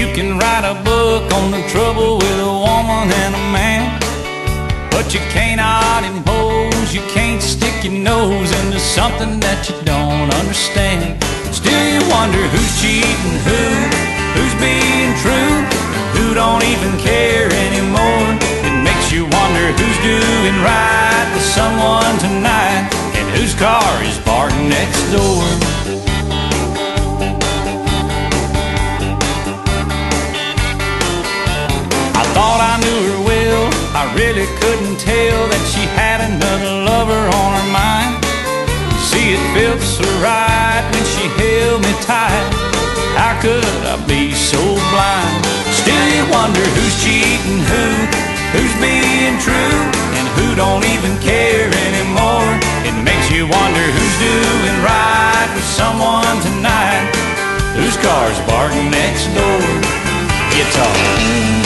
can write a book on the trouble with a woman and a man, but you cannot impose, you can't stick your nose into something that you don't understand. Still you wonder who's cheating who's being true, who don't even care anymore. It makes you wonder who's doing right with someone tonight, and whose car is parked next door. I thought I knew her well, I really couldn't tell that she had another lover on her mind. See, it felt so right when she held me tight. How could I be so blind? Still you wonder who's cheating who's being true, and who don't even care anymore. It makes you wonder who's doing right with someone tonight, whose car's parked next door. Guitar.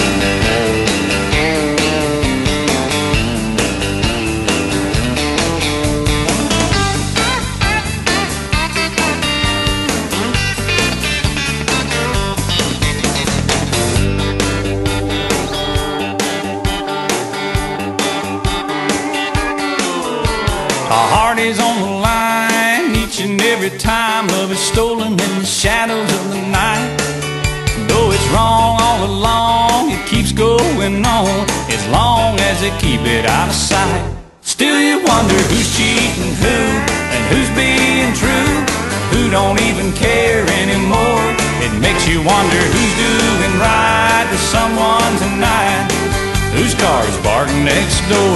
Our heart is on the line each and every time love is stolen in the shadows of the night. Though it's wrong all along, it keeps going on as long as they keep it out of sight. Still you wonder who's cheating and who's being true, who don't even care anymore. It makes you wonder who's doing right with someone tonight, whose car's parked next door.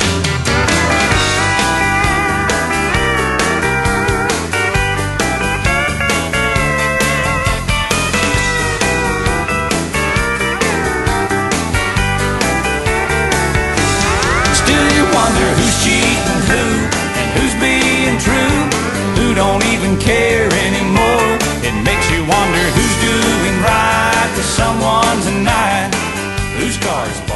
Wonder who's cheating and who's being true, who don't even care anymore. It makes you wonder who's doing right with someone tonight, whose car's